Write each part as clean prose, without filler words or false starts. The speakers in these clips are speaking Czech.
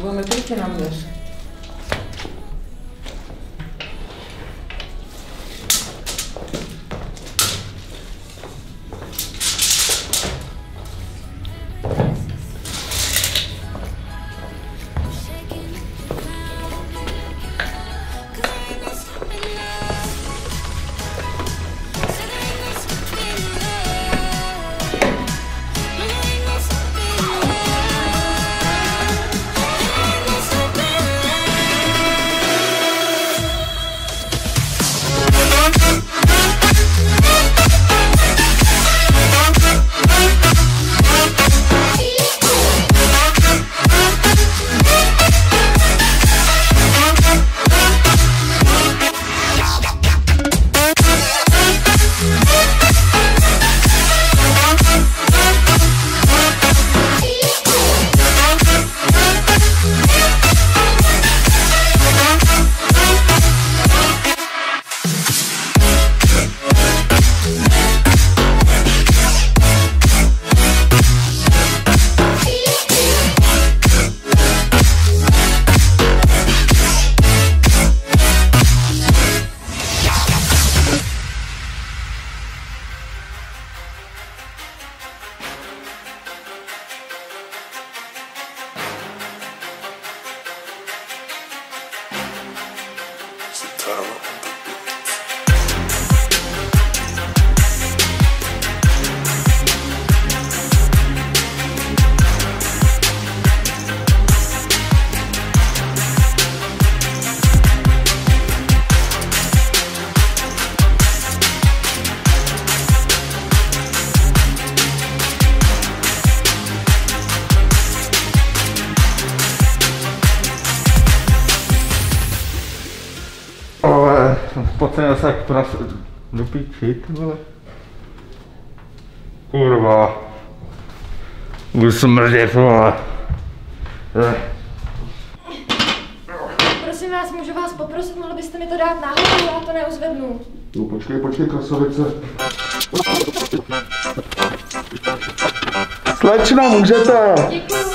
Budeme klidně na měř. Ale pocení se jak to nás do píči, ty vole. Kurva. Budu smrdět, vole. Prosím vás, můžu vás poprosit, mohli byste mi to dát nahoru, já to neuzvednu. No počkej, krasavice. Slečna, můžete? Děkuju.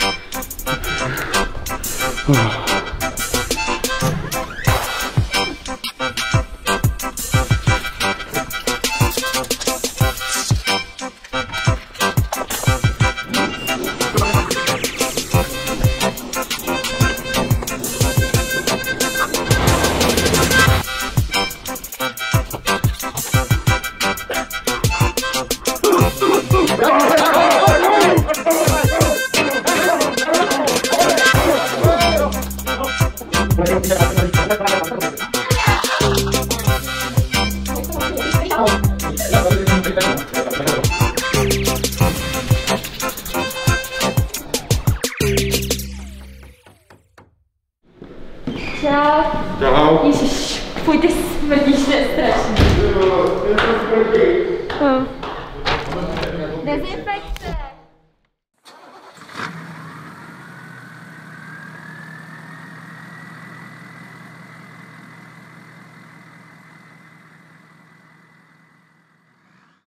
Čau. Čau. Ježiš, fuj, ty smrdíš, to je strašný. Dezinfekce.